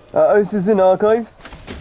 This is in archives.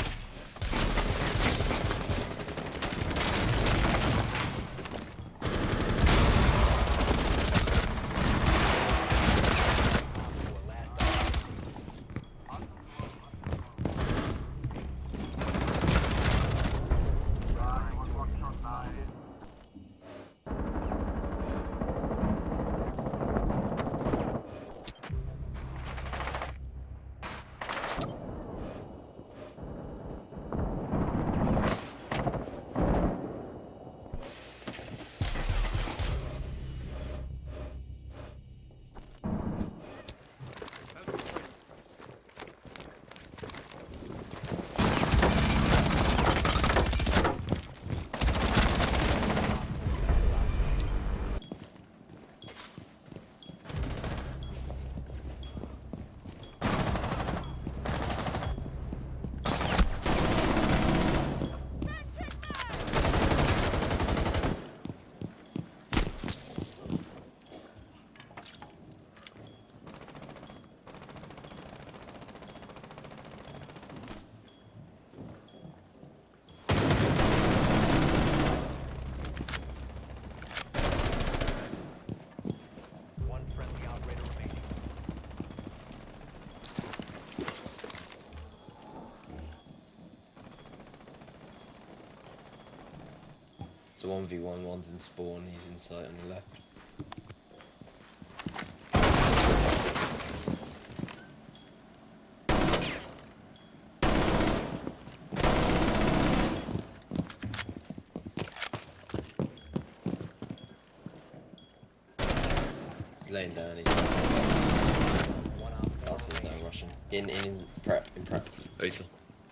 It's a 1v1, one's in spawn, he's in sight on the left. He's laying down, he's that's there's no Russian. In prep. Osa.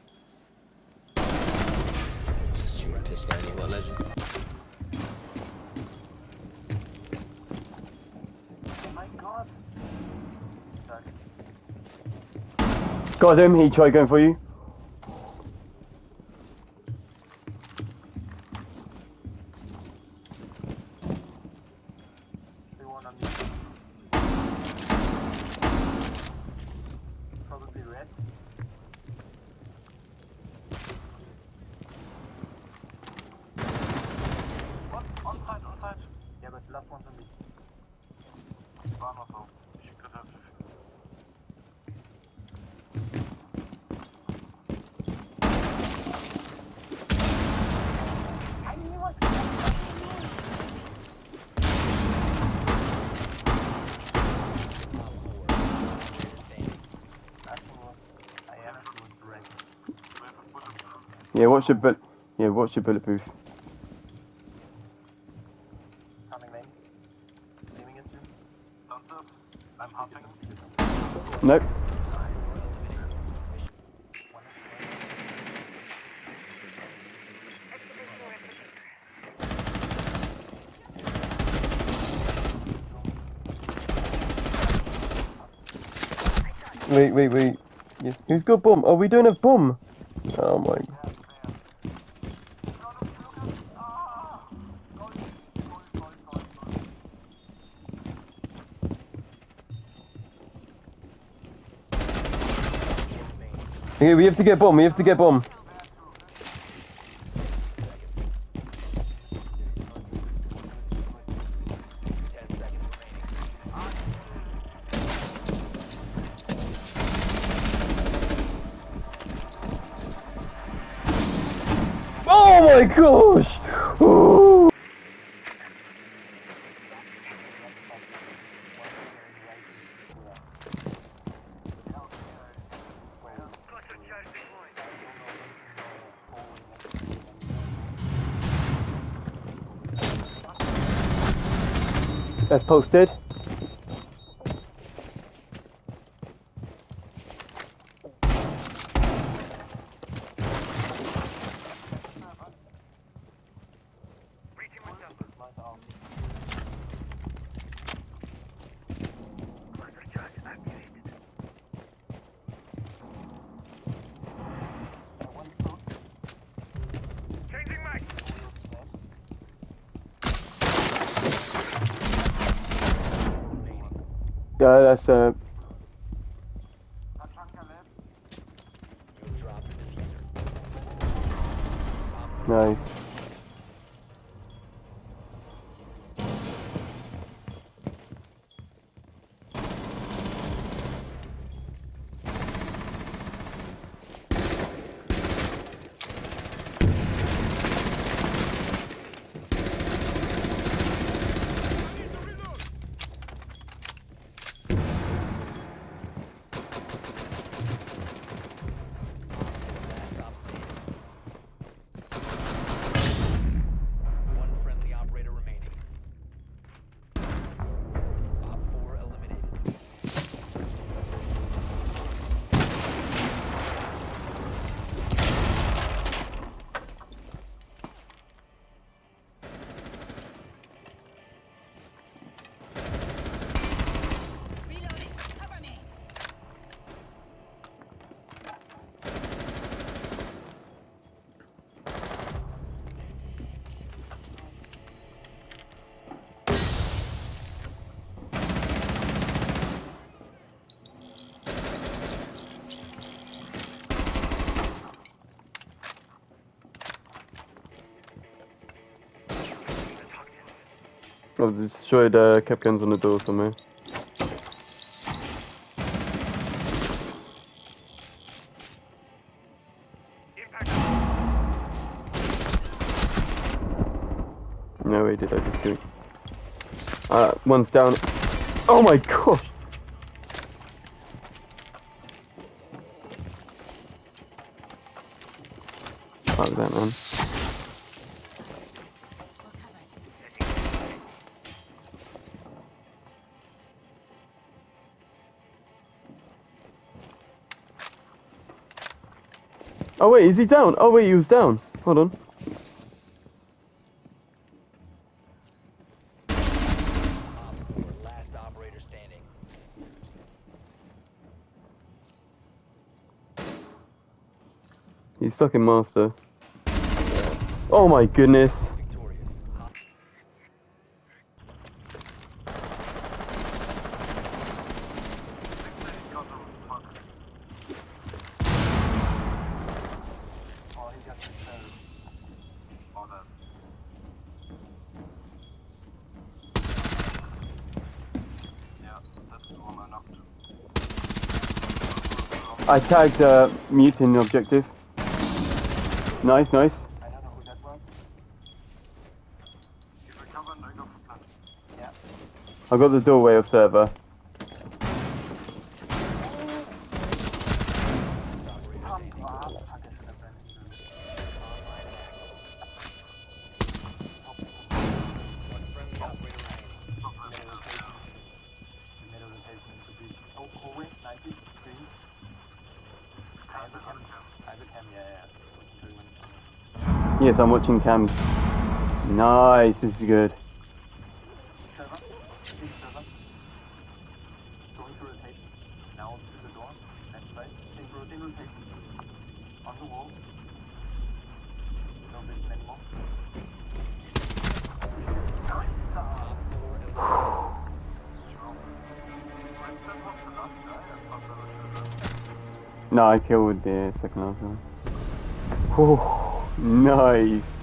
Just shoot my pistol at you, what a legend. Got him, he tried going for you. Probably red. What? On side. Yeah, but last one's on me. One or so. She could have. Yeah, watch your bulletproof. Coming main. Aiming into. Downstairs. I'm hunting. Nope. Wait. Yes. Who's got bomb? Are we doing a bomb? Oh my. Okay, we have to get bomb. Oh my gosh! Ooh. That's posted. Yeah, that's Nice. One friendly operator remaining. Op 4 eliminated. Reloading. Cover me. I've destroyed cap guns on the door somewhere. No way did I just do it. One's down. Oh my gosh! Fuck that, man. Oh wait, is he down? Oh wait, he was down. Hold on. Op 4, last operator standing. He's stuck in master. Oh my goodness. Victorious. Op Oh, he got the all that. Yeah, that's the one I knocked. I tagged mute in the objective. Nice, nice. I don't know who that was. If we cover, no go for plant. Yeah. I got the doorway of server. One friendly operator remaining. Yes, I'm watching cams. Nice, this is good. On the wall. No vision anymore. Op 4 eliminated. That was the last guy. I thought that was No, I killed the second last one. Oh, nice.